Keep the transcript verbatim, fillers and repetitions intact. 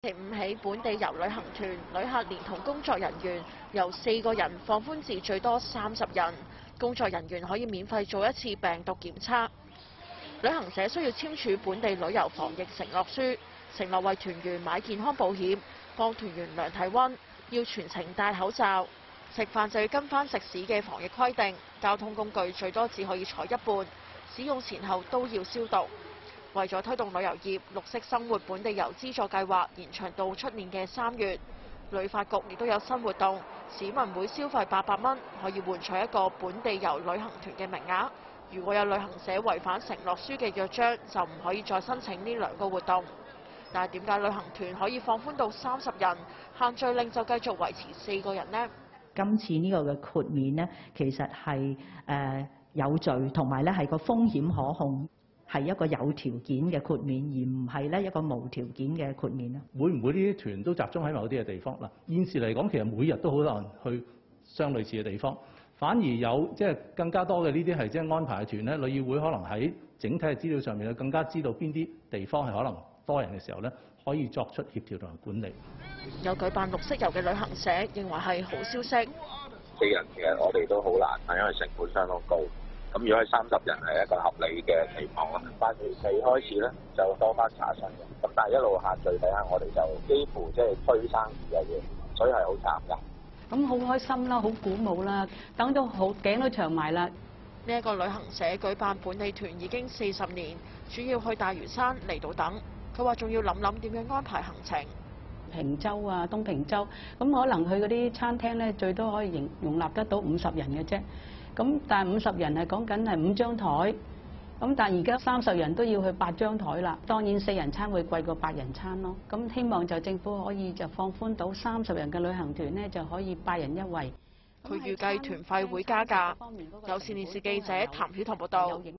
期五起，本地遊旅行團旅客連同工作人員由四個人放寬至最多三十人，工作人員可以免費做一次病毒檢測。旅行社需要簽署本地旅遊防疫承諾書，承諾為團員買健康保險，幫團員量體温，要全程戴口罩。食飯就要跟翻食肆嘅防疫規定，交通工具最多只可以坐一半，使用前後都要消毒。為咗推動旅遊業，綠色生活本地遊資助計劃延長到出年嘅三月。旅發局亦都有新活動，市民每消費八百蚊可以換取一個本地遊旅行團嘅名額。如果有旅行社違反承諾書嘅約章，就唔可以再申請呢兩個活動。但係點解旅行團可以放寬到三十人，限聚令就繼續維持四個人呢？ 今次呢個嘅豁免呢，其實係誒有序，同埋咧係個風險可控，係一個有條件嘅豁免，而唔係咧一個無條件嘅豁免啦。 會唔會呢啲團都集中喺某啲嘅地方？嗱，現時嚟講，其實每日都好多人去相類似嘅地方，反而有即係更加多嘅呢啲係即係安排嘅團咧，旅議會可能喺整體嘅資料上面咧，更加知道邊啲地方係可能多人嘅時候咧，可以作出協調同埋管理。 有舉辦綠色遊嘅旅行社認為係好消息。 四人其實我哋都好難，係因為成本相當高。咁如果係三十人係一個合理嘅期望啦。八月四開始咧就多翻查詢嘅，咁但係一路限聚底下，我哋就幾乎即係推生意嘅嘢，所以係好慘㗎。 咁好開心啦，好鼓舞啦，等到好頸都長埋啦。 呢一個旅行社舉辦本地團已經四十年，主要去大嶼山、離島等。佢話仲要諗諗點樣安排行程。 坪洲啊，東平洲，咁可能去嗰啲餐廳咧，最多可以容容納得到五十人嘅啫。咁但係五十人係講緊係五張台，咁但係而家三十人都要去八張台啦。當然四人餐會貴過八人餐咯。咁希望就政府可以就放寬到三十人嘅旅行團呢，就可以八人一位。 佢預計團費會加價。有線電視記者譚曉彤報道。